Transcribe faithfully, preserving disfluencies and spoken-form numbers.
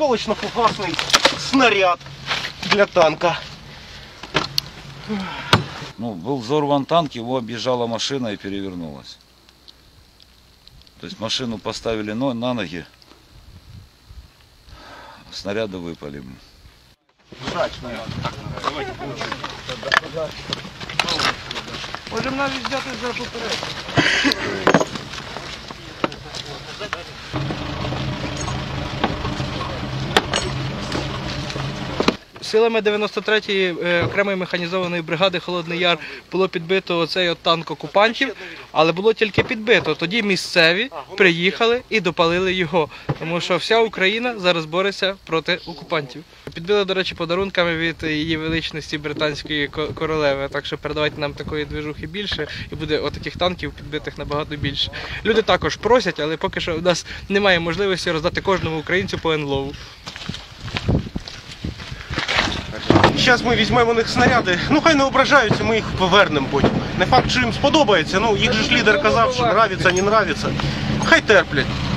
осколочно-фугасный снаряд для танка. Ну, был взорван танк, его объезжала машина и перевернулась. То есть машину поставили на ноги, снаряды выпали. Можемо навіть взяти за попередньо. Силами дев'яносто третьої окремої механізованої бригади «Холодний Яр» було підбито оцей от танк окупантів, але було тільки підбито. Тоді місцеві приїхали і допалили його, тому що вся Україна зараз бореться проти окупантів. Підбили, до речі, подарунками від її величності британської королеви, так що передавайте нам такої движухи більше і буде отаких танків підбитих набагато більше. Люди також просять, але поки що у нас немає можливості роздати кожному українцю по енлову. Зараз ми візьмемо у них снаряди, ну хай не ображаються, ми їх повернемо потім. Не факт, що їм сподобається, ну їх же ж лідер казав, що нравиться, не нравиться. Хай терплять.